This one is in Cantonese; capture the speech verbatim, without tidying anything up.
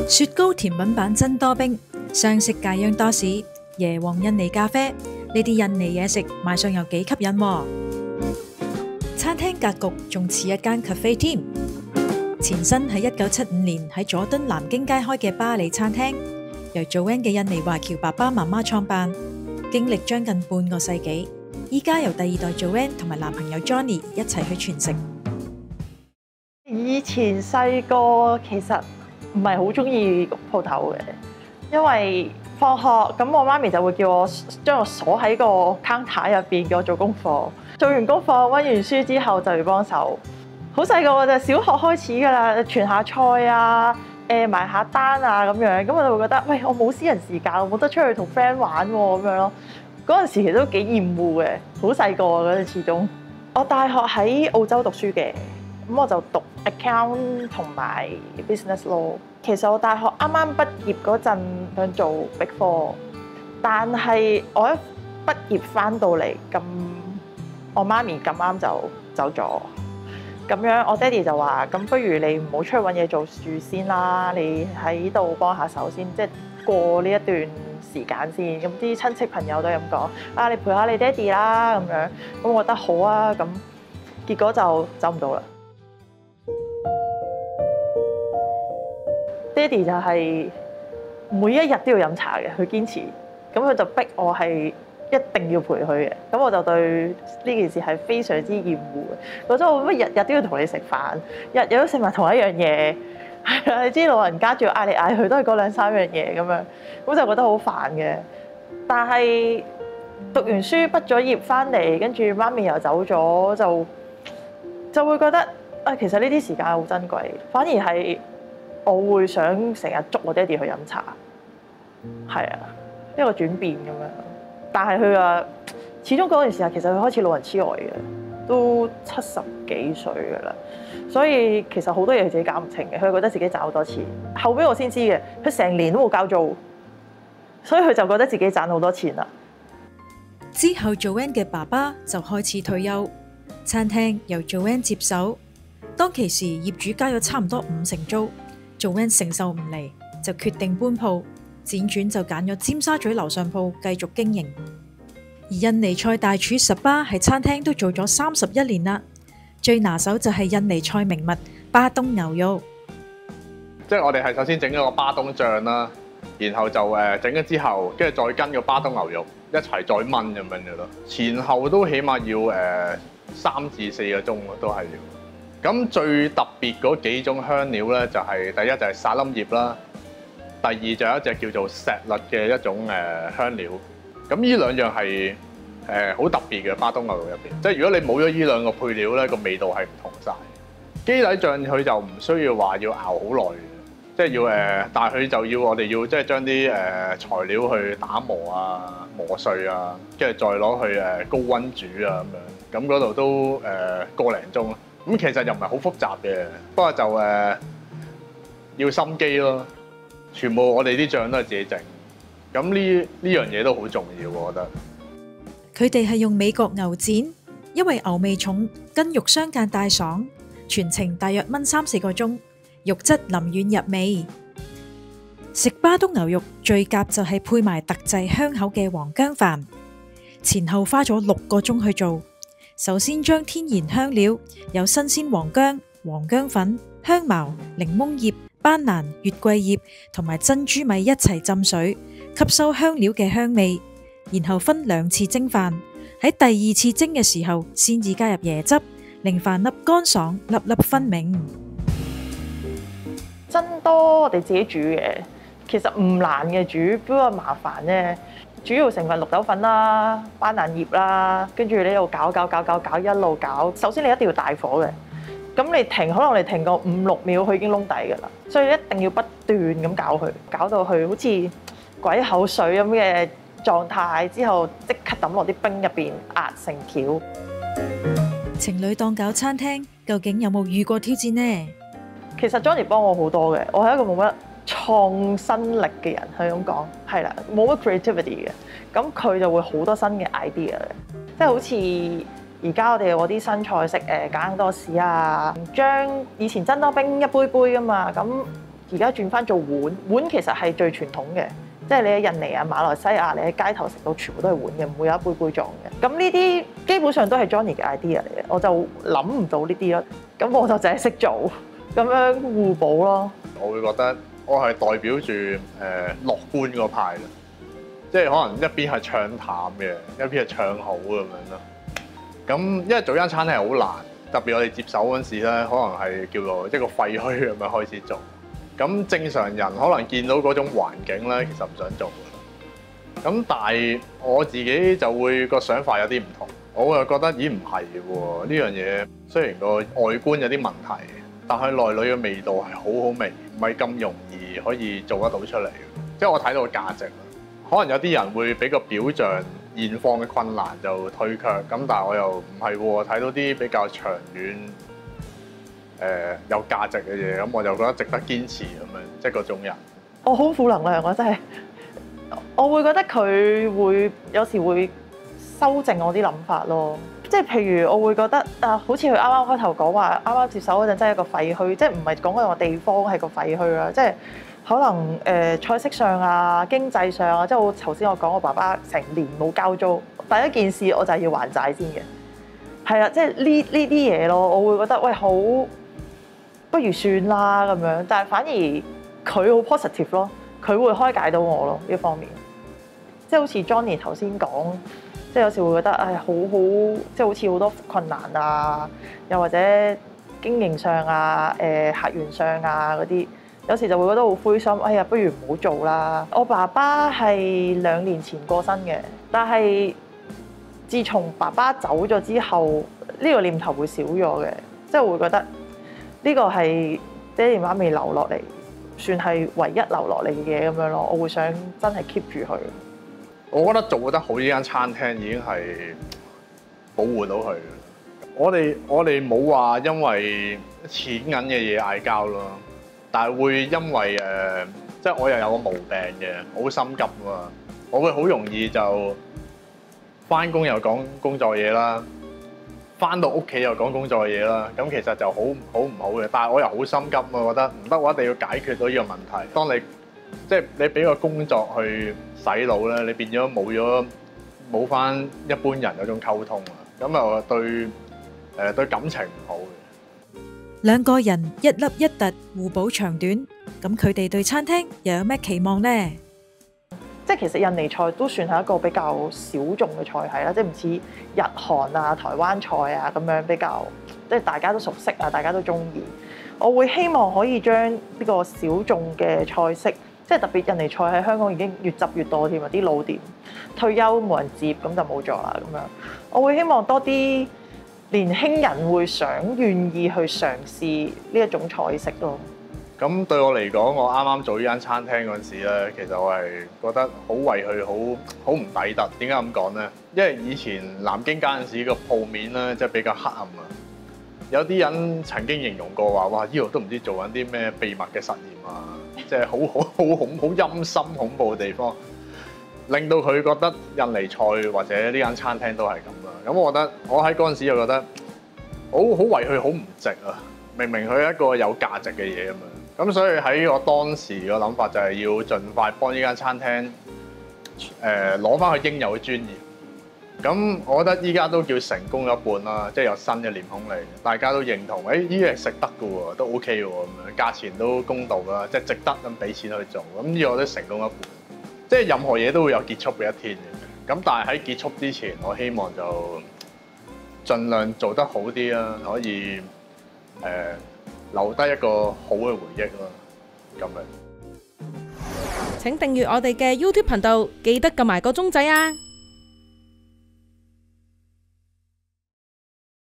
雪糕甜品版珍多冰、雙色戒央多士、椰皇印尼咖啡，呢啲印尼嘢食賣相又幾吸引喎。餐廳格局仲似一間 cafe 添，前身喺一九七五年喺佐敦南京街開嘅巴里餐廳，由 Joanne 嘅印尼華僑爸爸媽媽創辦，經歷將近半個世紀，依家由第二代 Joanne 同埋男朋友 Johnny 一齊去傳承。 以前細個其實唔係好中意鋪頭嘅，因為放學咁我媽咪就會叫我將我鎖喺個 counter 入邊，叫我做功課。做完功課溫完書之後就要幫手。好細個就小學開始㗎啦，傳下菜啊，誒埋下單啊咁樣，咁我就會覺得，喂，我冇私人時間，我冇得出去同 friend 玩喎咁樣咯。嗰陣時其實都幾厭惡嘅，好細個嗰陣始終。我大學喺澳洲讀書嘅，咁我就讀 account 同埋 business law。其實我大學啱啱畢業嗰陣想做 Big Four，但係我一畢業翻到嚟咁。我媽咪咁啱就走咗，咁樣我爹哋就話：咁不如你唔好出去揾嘢做住先啦，你喺度幫下手先，即係過呢一段時間先。咁啲親戚朋友都係咁講：啊，你陪下你爹哋啦咁樣。咁我覺得好啊，咁結果就走唔到啦。爹哋就係每一日都要飲茶嘅，佢堅持，咁佢就逼我係一定要陪佢嘅，咁我就對呢件事係非常之厭惡嘅。覺得我乜日日都要同你食飯，日日都食埋同一樣嘢，係啊，你知老人家仲要嗌嚟嗌去都係嗰兩三樣嘢咁樣，咁就覺得好煩嘅。但係讀完書畢咗業翻嚟，跟住媽咪又走咗，就就會覺得啊，其實呢啲時間好珍貴，反而係我會想成日捉我爹哋去飲茶，係啊，一個轉變咁樣。但係佢話，始終嗰段時間其實佢開始老人痴呆嘅，都七十幾歲㗎啦。所以其實好多嘢佢自己搞唔清嘅，佢覺得自己賺好多錢。後尾我先知嘅，佢成年都冇交租，所以佢就覺得自己賺好多錢啦。 之後 Joanne 嘅爸爸就開始退休，餐廳由 Joanne 接手。當其時業主加咗差唔多五成租 ，Joanne 承受唔嚟，就決定搬鋪。輾轉就揀咗尖沙咀樓上鋪繼續經營，而印尼菜大廚十巴喺餐廳都做咗三十一年啦。最拿手就係印尼菜名物巴東牛肉， 即係我哋係首先整咗個巴東醬啦，然後就誒整咗之後，跟住再跟個巴東牛肉一齊再炆咁樣嘅咯。前後都起碼要誒三至四個鐘咯，都係要。咁最特別嗰幾種香料咧，就係第一就係沙冧葉啦。第二就有一隻叫做石律嘅一種誒香料，咁呢兩樣係誒好特別嘅巴東牛肉入邊，即係如果你冇咗呢兩個配料咧，個味道係唔同晒。基底醬佢就唔需要話要熬好耐嘅，即係要誒，但係佢就要我哋要即係將啲誒材料去打磨啊、磨碎啊，跟住再攞去誒高溫煮啊咁樣，咁嗰度都誒個零鐘咯。咁其實又唔係好複雜嘅，不過就誒要心機咯。全部我哋啲醬都係自己整，咁呢呢樣嘢都好重要，我覺得。 佢哋係用美國牛展，因為牛味重，筋肉相間帶爽，全程大約燜三四個鐘，肉質腍軟入味。食巴東牛肉最夾就係配埋特製香口嘅黃薑飯，前後花咗六個鐘去做。首先將天然香料有新鮮黃薑、黃薑粉、香茅、檸檬葉、班蘭、月桂葉同埋珍珠米一齊浸水，吸收香料嘅香味，然後分兩次蒸飯。喺第二次蒸嘅時候，先至加入椰汁，令飯粒乾爽，粒粒分明。 珍多我哋自己煮嘅，其實唔難嘅煮，不過麻煩啫。主要成分綠豆粉啦、班蘭葉啦，跟住你一路搞搞搞搞搞一路搞。首先你一定要大火嘅。咁你停，可能你停個五六秒，佢已經燶底㗎啦。所以一定要不斷咁搞佢，搞到佢好似鬼口水咁嘅狀態，之後即刻抌落啲冰入邊壓成條。 情侶檔搞餐廳，究竟有冇遇過挑戰呢？ 其實 Johnny 幫我好多嘅，我係一個冇乜創新力嘅人，係咁講，係啦，冇乜 creativity 嘅。咁佢就會好多新嘅 idea 嘅，即係好似。而家我哋嗰啲新菜式誒，揀多士啊，將以前珍多冰一杯杯噶嘛，咁而家轉翻做碗，碗其實係最傳統嘅，即係你喺印尼啊、馬來西亞，你喺街頭食到全部都係碗嘅，唔會有一杯杯裝嘅。咁呢啲基本上都係 Johnny 嘅 idea 嚟嘅，我就諗唔到呢啲咯。咁我就淨係識做，咁樣互補咯。 我會覺得我係代表住誒、呃、樂觀嗰派啦，即係可能一邊係唱淡嘅，一邊係唱好咁樣咯。咁因為做間餐廳係好難，特別我哋接手嗰陣時咧，可能係叫做一個廢墟咁樣開始做。咁正常人可能見到嗰種環境咧，其實唔想做㗎。咁但係我自己就會個想法有啲唔同，我又覺得咦唔係喎，呢樣嘢雖然個外觀有啲問題，但係內裏嘅味道係好好味，唔係咁容易可以做得到出嚟。即係我睇到個價值。可能有啲人會俾個表象現況嘅困難就退卻，咁但係我又唔係喎，睇到啲比較長遠誒、呃、有價值嘅嘢，咁我就覺得值得堅持咁樣，即係嗰種人。 我好負能量，我真係，我會覺得佢會有時會修正我啲諗法咯。即係譬如我會覺得啊，好似佢啱啱開頭講話，啱啱接手嗰陣真係一個廢墟，即係唔係講緊個地方係個廢墟啦，即係。可能誒、呃、菜式上啊、經濟上啊，即係我頭先我講我爸爸成年冇交租，第一件事我就係要還債先嘅，係啊，即係呢呢啲嘢咯，我會覺得喂好，不如算啦咁樣，但係反而佢好 positive 咯，佢會開解到我咯呢方面，即係好似 Johnny 頭先講，即係有時會覺得唉好好，即係好似好多困難啊，又或者經營上啊、誒、呃、客源上啊嗰啲。有時就會覺得好灰心，哎呀，不如唔好做啦。我爸爸係兩年前過身嘅，但係自從爸爸走咗之後，呢個念頭會少咗嘅，即係會覺得呢個係爹哋媽咪留落嚟，算係唯一留落嚟嘅嘢咁樣咯。我會想真係 keep 住佢。 我覺得做得好呢間餐廳已經係保護到佢。我哋我哋冇話因為錢銀嘅嘢嗌交咯。但係會因為誒、呃，即係我又有個毛病嘅，好心急啊！我會好容易就返工又講工作嘢啦，返到屋企又講工作嘢啦，咁其實就好好唔好嘅。但係我又好心急啊，我覺得唔得，我一定要解決到呢個問題。當你即係你俾個工作去洗腦咧，你變咗冇咗冇返一般人嗰種溝通啊，咁啊對誒、呃、對感情唔好嘅。 兩個人一凹一凸，互補長短，咁佢哋對餐廳又有咩期望呢？ 即係其實印尼菜都算係一個比較小眾嘅菜系啦，即係唔似日韓啊、台灣菜啊咁樣比較，即係大家都熟悉啊，大家都中意。我會希望可以將呢個小眾嘅菜式，即係特別印尼菜喺香港已經越執越多添啊，啲老店退休冇人接，咁就冇咗啦咁樣。我會希望多啲年輕人會想願意去嘗試呢一種菜式咯。 咁對我嚟講，我啱啱做呢間餐廳嗰陣時咧，其實我係覺得好為佢好好唔抵得。點解咁講咧？因為以前南京街嗰陣時個鋪面咧，即係比較黑暗啊。有啲人曾經形容過話：哇，呢度都唔知做緊啲咩秘密嘅實驗啊！即係好好好恐好陰森恐怖嘅地方，令到佢覺得印尼菜或者呢間餐廳都係咁啦。咁我覺得我喺嗰陣時就覺得好好為佢好唔值啊！明明佢係一個有價值嘅嘢咁樣，咁所以喺我當時個諗法就係要盡快幫呢間餐廳誒攞翻佢應有嘅尊嚴。咁我覺得依家都叫成功咗一半啦，即係有新嘅臉孔嚟，大家都認同，誒呢啲係食得嘅喎，都 OK 喎咁樣，價錢都公道啦，即係值得咁俾錢去做，咁呢個都成功一半。即係任何嘢都會有結束嘅一天嘅，咁但係喺結束之前，我希望就盡量做得好啲啦，可以誒、呃、留低一個好嘅回憶咯，咁樣。 請訂閱我哋嘅 YouTube 頻道，記得撳埋個鐘仔啊！